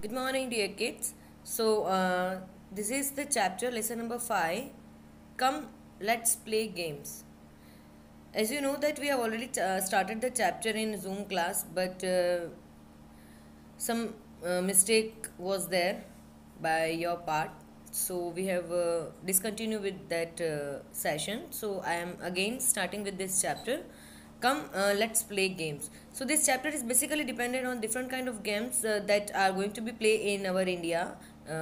Good morning, dear kids. This is the chapter, lesson number 5. Come, let's play games. As you know that we have already started the chapter in Zoom class, but some mistake was there by your part. So we have discontinued with that session. So I am again starting with this chapter. Come, let's play games. So this chapter is basically dependent on different kind of games that are going to be played in our India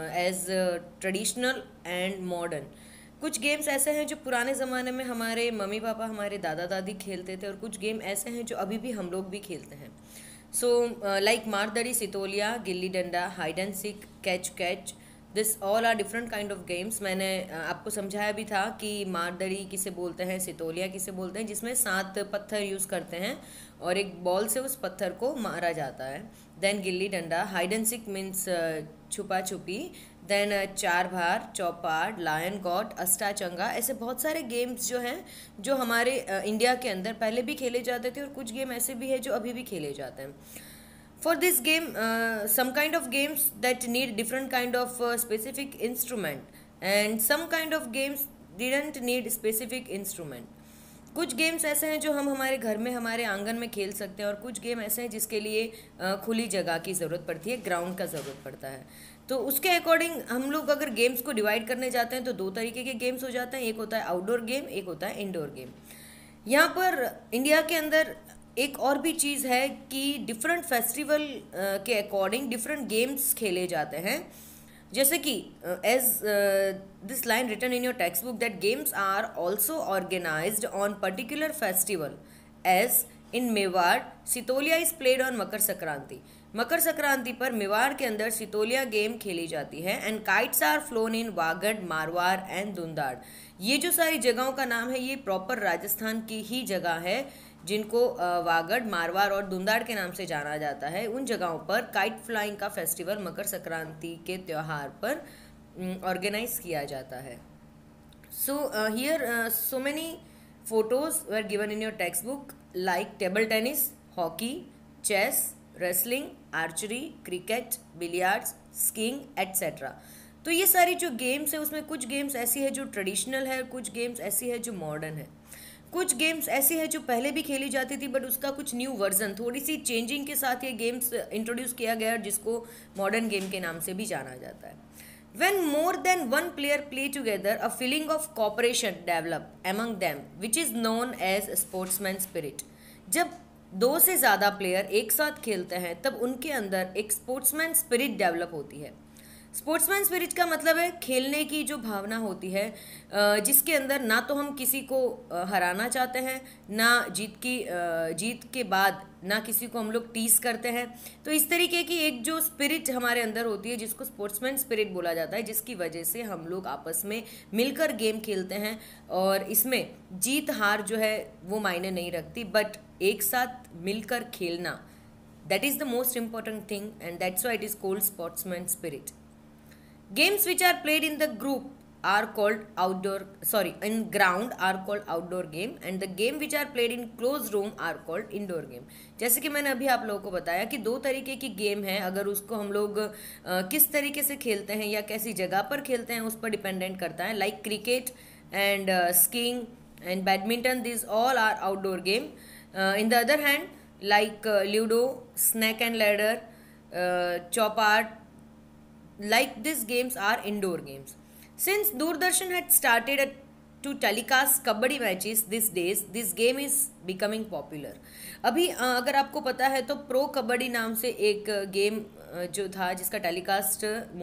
as traditional and modern. कुछ games ऐसे हैं जो पुराने ज़माने में हमारे mummy papa हमारे दादा दादी खेलते थे और कुछ गेम ऐसे हैं जो अभी भी हम लोग भी खेलते हैं. So like मारदड़ी, sitolia, gilli danda, hide and seek, catch catch, this all are different kind of games. मैंने आपको समझाया भी था कि मारदड़ी किसे बोलते हैं, सितोलिया किसे बोलते हैं, जिसमें 7 पत्थर यूज़ करते हैं और एक बॉल से उस पत्थर को मारा जाता है. देन गिल्ली danda, hide and seek means छुपा छुपी, देन चार भार, चौपाड़, लायन गॉट, अस्टाचंगा. ऐसे बहुत सारे गेम्स जो हैं जो हमारे इंडिया के अंदर पहले भी खेले जाते थे और कुछ गेम ऐसे भी हैं जो अभी भी खेले जाते हैं. For this game, some kind of games that need different kind of specific instrument, and some kind of games didn't need specific instrument. कुछ गेम्स ऐसे हैं जो हम हमारे घर में हमारे आंगन में खेल सकते हैं और कुछ गेम ऐसे हैं जिसके लिए खुली जगह की ज़रूरत पड़ती है, ग्राउंड का ज़रूरत पड़ता है. तो उसके अकॉर्डिंग हम लोग अगर गेम्स को डिवाइड करने जाते हैं तो 2 तरीके के गेम्स हो जाते हैं. एक होता है आउटडोर गेम, एक होता है इंडोर गेम. यहाँ पर इंडिया के अंदर एक और भी चीज़ है कि डिफरेंट फेस्टिवल के अकॉर्डिंग डिफरेंट गेम्स खेले जाते हैं. जैसे कि as this line written in your text book that games are also organised on particular festival. As in Mewar, sitolia is played on Makar Sankranti. Makar Sankranti पर मेवाड़ के अंदर सितोलिया गेम खेली जाती है. And kites are flown in Vagad, Marwar and Dhundhar. ये जो सारी जगहों का नाम है ये प्रॉपर राजस्थान की ही जगह है जिनको वागड़, मारवाड़ और दुंदाड़ के नाम से जाना जाता है. उन जगहों पर काइट फ्लाइंग का फेस्टिवल मकर संक्रांति के त्यौहार पर ऑर्गेनाइज किया जाता है. So here so many photos were given in your text book like table tennis, hockey, chess, wrestling, archery, cricket, billiards, skiing etcetera. तो ये सारी जो गेम्स है उसमें कुछ गेम्स ऐसी है जो ट्रेडिशनल है, कुछ गेम्स ऐसी है जो मॉडर्न है. कुछ गेम्स ऐसी है जो पहले भी खेली जाती थी बट उसका कुछ न्यू वर्जन, थोड़ी सी चेंजिंग के साथ ये गेम्स इंट्रोड्यूस किया गया जिसको मॉडर्न गेम के नाम से भी जाना जाता है. When more than one player play together, a feeling of cooperation develop among them, which is known as sportsman spirit. जब 2 से ज़्यादा प्लेयर एक साथ खेलते हैं तब उनके अंदर एक स्पोर्ट्समैन स्पिरिट डेवलप होती है. स्पोर्ट्समैन स्पिरिट का मतलब है खेलने की जो भावना होती है जिसके अंदर ना तो हम किसी को हराना चाहते हैं, ना जीत के बाद ना किसी को हम लोग टीस करते हैं. तो इस तरीके की एक जो स्पिरिट हमारे अंदर होती है जिसको स्पोर्ट्समैन स्पिरिट बोला जाता है, जिसकी वजह से हम लोग आपस में मिलकर गेम खेलते हैं और इसमें जीत हार जो है वो मायने नहीं रखती, बट एक साथ मिलकर खेलना, that is the most important thing and that's why it is called sportsman spirit. Games which are played in the group are called in ground are called outdoor game, and the game which are played in closed room are called indoor game. जैसे कि मैंने अभी आप लोगों को बताया कि 2 तरीके की गेम है. अगर उसको हम लोग किस तरीके से खेलते हैं या कैसी जगह पर खेलते हैं उस पर डिपेंडेंट करता है. Like cricket and skiing and badminton, this all are outdoor game. In the other hand like ludo, snake and ladder, चौपाट, like these games are indoor games. Since Doordarshan had started to telecast kabaddi matches these days, this game is becoming popular. अभी अगर आपको पता है तो pro kabaddi नाम से एक गेम जो था जिसका टेलीकास्ट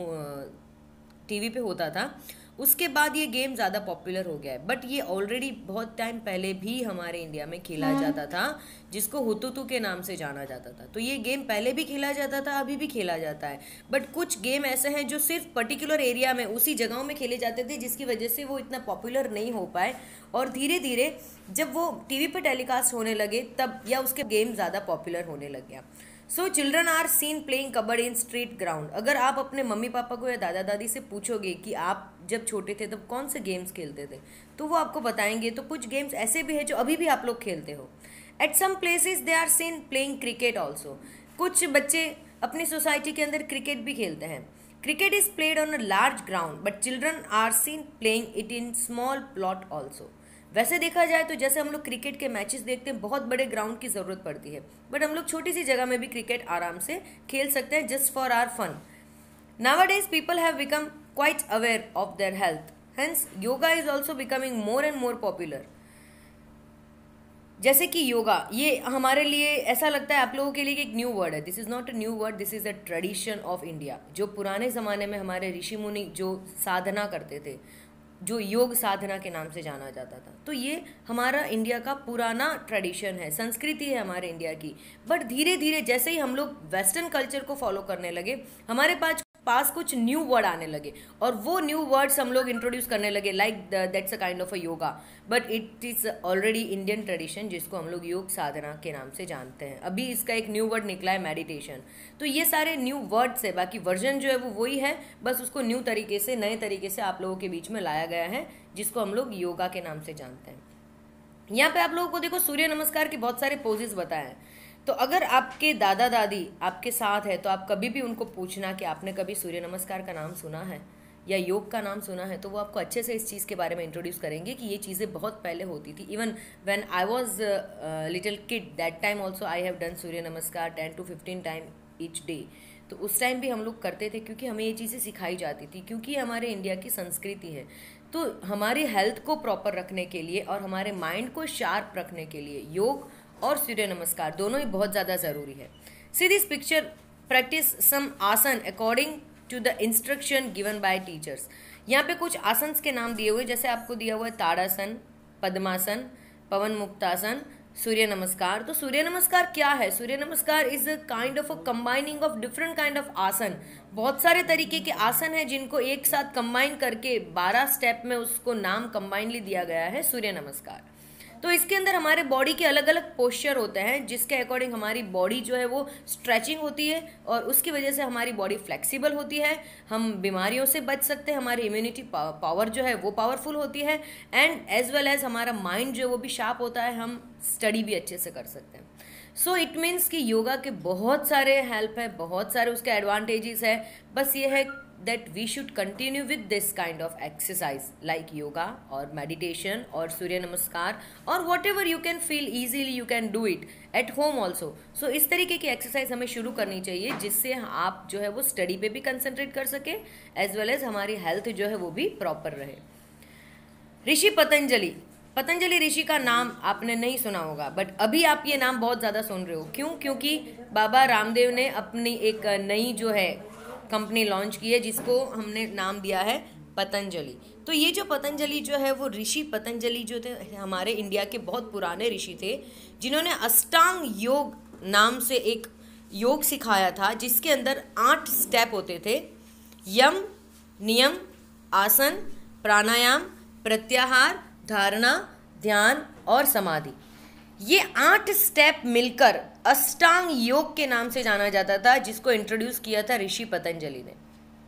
टीवी पे होता था, उसके बाद ये गेम ज़्यादा पॉपुलर हो गया है. बट ये ऑलरेडी बहुत टाइम पहले भी हमारे इंडिया में खेला जाता था जिसको हुतुतु के नाम से जाना जाता था. तो ये गेम पहले भी खेला जाता था, अभी भी खेला जाता है. बट कुछ गेम ऐसे हैं जो सिर्फ पर्टिकुलर एरिया में उसी जगहों में खेले जाते थे जिसकी वजह से वो इतना पॉपुलर नहीं हो पाए, और धीरे धीरे जब वो टीवी पर टेलीकास्ट होने लगे तब या उसके गेम ज़्यादा पॉपुलर होने लग गया. So children are seen playing kabaddi in street ground. अगर आप अपने मम्मी पापा को या दादा दादी से पूछोगे कि आप जब छोटे थे तब कौन से गेम्स खेलते थे, तो वो आपको बताएंगे. तो कुछ गेम्स ऐसे भी है जो अभी भी आप लोग खेलते हो. At some places they are seen playing cricket also. कुछ बच्चे अपनी सोसाइटी के अंदर क्रिकेट भी खेलते हैं। Cricket is played on a large ground but children are seen playing it in small plot also. वैसे देखा जाए तो जैसे हम लोग क्रिकेट के मैचेस देखते हैं बहुत बड़े ग्राउंड की ज़रूरत पड़ती है, बट हम लोग छोटी सी जगह में भी क्रिकेट आराम से खेल सकते हैं just for our fun. Nowadays people have become quite aware of their health, hence yoga is also becoming more and more popular। जैसे कि योगा ये हमारे लिए ऐसा लगता है आप लोगों के लिए कि एक न्यू वर्ड है। This is not a new word, this is a tradition of India. जो पुराने ज़माने में हमारे ऋषि मुनि जो साधना करते थे, जो योग साधना के नाम से जाना जाता था, तो ये हमारा इंडिया का पुराना ट्रेडिशन है, संस्कृति है हमारे इंडिया की। बट धीरे धीरे जैसे ही हम लोग वेस्टर्न कल्चर को फॉलो करने लगे, हमारे पास कुछ न्यू वर्ड आने लगे और वो न्यू वर्ड्स हम लोग इंट्रोड्यूस करने लगे, like that's a kind of a yoga, but it is already Indian tradition जिसको हम लोग योग साधना के नाम से जानते हैं। अभी इसका एक न्यू वर्ड निकला है मेडिटेशन। तो ये सारे न्यू वर्ड्स है, बाकी वर्जन जो है वो वही है, बस उसको न्यू तरीके से, नए तरीके से आप लोगों के बीच में लाया गया है, जिसको हम लोग योगा के नाम से जानते हैं। यहाँ पे आप लोगों को देखो सूर्य नमस्कार के बहुत सारे पोजेस बताए हैं। तो अगर आपके दादा दादी आपके साथ है तो आप कभी भी उनको पूछना कि आपने कभी सूर्य नमस्कार का नाम सुना है या योग का नाम सुना है, तो वो आपको अच्छे से इस चीज़ के बारे में इंट्रोड्यूस करेंगे कि ये चीज़ें बहुत पहले होती थी। Even when I was little kid that time also I have done Surya Namaskar 10 to 15 time each day. तो उस टाइम भी हम लोग करते थे क्योंकि हमें ये चीज़ें सिखाई जाती थी, क्योंकि हमारे इंडिया की संस्कृति है। तो हमारी हेल्थ को प्रॉपर रखने के लिए और हमारे माइंड को शार्प रखने के लिए योग और सूर्य नमस्कार दोनों ही बहुत ज़्यादा ज़रूरी है। See this picture, practice some asana according to the instruction given by teachers. यहाँ पे कुछ आसन्स के नाम दिए हुए, जैसे आपको दिया हुआ है ताड़ासन, पद्मासन, पवन मुक्तासन, सूर्य नमस्कार। तो सूर्य नमस्कार क्या है? Surya namaskar is a kind of a combining of different kind of asana. बहुत सारे तरीके के आसन हैं जिनको एक साथ कंबाइन करके 12 स्टेप में उसको नाम कंबाइनली दिया गया है सूर्य नमस्कार। तो इसके अंदर हमारे बॉडी के अलग अलग पोस्चर होते हैं जिसके अकॉर्डिंग हमारी बॉडी जो है वो स्ट्रेचिंग होती है और उसकी वजह से हमारी बॉडी फ्लेक्सिबल होती है, हम बीमारियों से बच सकते हैं, हमारी इम्यूनिटी पावर जो है वो पावरफुल होती है, एंड एज वेल एज हमारा माइंड जो है वो भी शार्प होता है, हम स्टडी भी अच्छे से कर सकते हैं। सो इट मीन्स कि योगा के बहुत सारे हेल्प है, बहुत सारे उसके एडवांटेजेस है। बस ये है that we should continue with this kind of exercise like yoga or meditation or surya namaskar or whatever you can feel easily you can do it at home also। so इस तरीके की exercise हमें शुरू करनी चाहिए जिससे आप जो है वो स्टडी पे भी कंसंट्रेट कर सके एज वेल एज हमारी हेल्थ जो है वो भी प्रॉपर रहे। ऋषि पतंजलि ऋषि का नाम आपने नहीं सुना होगा, बट अभी आप ये नाम बहुत ज़्यादा सुन रहे हो। क्यों? क्योंकि बाबा रामदेव ने अपनी एक नई जो है कंपनी लॉन्च की है जिसको हमने नाम दिया है पतंजलि। तो ये जो पतंजलि जो है वो ऋषि पतंजलि जो थे हमारे इंडिया के बहुत पुराने ऋषि थे जिन्होंने अष्टांग योग नाम से एक योग सिखाया था जिसके अंदर 8 स्टेप होते थे। यम, नियम, आसन, प्राणायाम, प्रत्याहार, धारणा, ध्यान और समाधि। ये 8 स्टेप मिलकर अष्टांग योग के नाम से जाना जाता था जिसको इंट्रोड्यूस किया था ऋषि पतंजलि ने।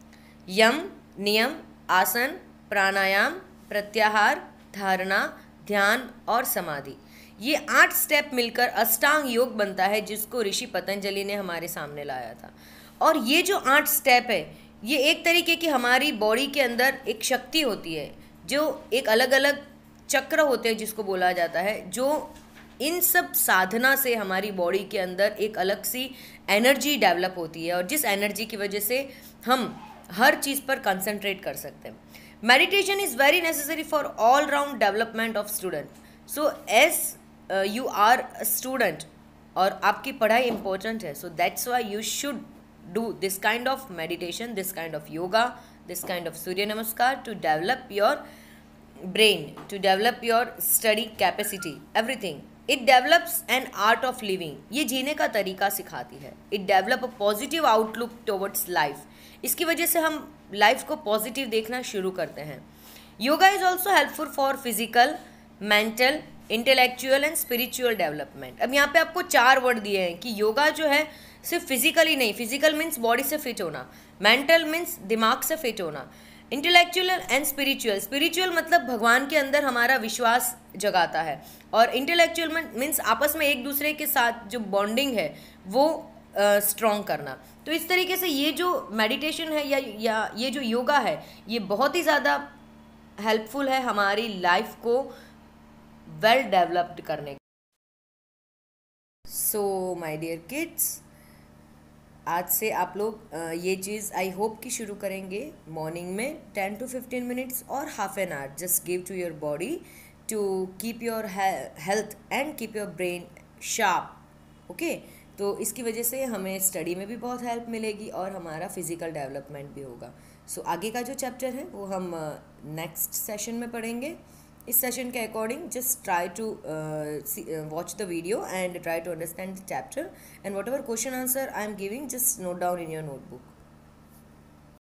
यम, नियम, आसन, प्राणायाम, प्रत्याहार, धारणा, ध्यान और समाधि, ये 8 स्टेप मिलकर अष्टांग योग बनता है जिसको ऋषि पतंजलि ने हमारे सामने लाया था। और ये जो 8 स्टेप है ये एक तरीके की हमारी बॉडी के अंदर एक शक्ति होती है, जो एक अलग अलग चक्र होते हैं जिसको बोला जाता है, जो इन सब साधना से हमारी बॉडी के अंदर एक अलग सी एनर्जी डेवलप होती है और जिस एनर्जी की वजह से हम हर चीज़ पर कंसंट्रेट कर सकते हैं। Meditation is very necessary for all round development of student. So as you are a student और आपकी पढ़ाई इंपॉर्टेंट है, so that's why you should do this kind of meditation, this kind of yoga, this kind of surya namaskar to develop your brain, to develop your study capacity, everything. It develops an art of living. ये जीने का तरीका सिखाती है। It develop a positive outlook towards life. इसकी वजह से हम लाइफ को पॉजिटिव देखना शुरू करते हैं। Yoga is also helpful for physical, mental, intellectual and spiritual development. अब यहाँ पे आपको 4 वर्ड दिए हैं कि योगा जो है सिर्फ फिजिकली नहीं, फिजिकल मीन्स बॉडी से फिट होना, मेंटल मीन्स दिमाग से फिट होना, इंटेलेक्चुअल एंड स्पिरिचुअल, स्पिरिचुअल मतलब भगवान के अंदर हमारा विश्वास जगाता है, और इंटेलेक्चुअल मीन्स आपस में एक दूसरे के साथ जो बॉन्डिंग है वो स्ट्रॉन्ग करना। तो इस तरीके से ये जो मेडिटेशन है या ये जो योगा है, ये बहुत ही ज़्यादा हेल्पफुल है हमारी लाइफ को वेल डेवलप्ड करने। सो माय डियर किड्स, आज से आप लोग ये चीज़ आई होप कि शुरू करेंगे मॉर्निंग में 10 to 15 मिनट्स और half an hour just give to your body to keep your health and keep your brain sharp. Okay, तो इसकी वजह से हमें स्टडी में भी बहुत हेल्प मिलेगी और हमारा फिज़िकल डेवलपमेंट भी होगा। सो आगे का जो चैप्टर है वो हम नेक्स्ट सेशन में पढ़ेंगे। इस सेशन के according just try to watch the video and try to understand the chapter, and whatever question answer I am giving, just note down in your notebook.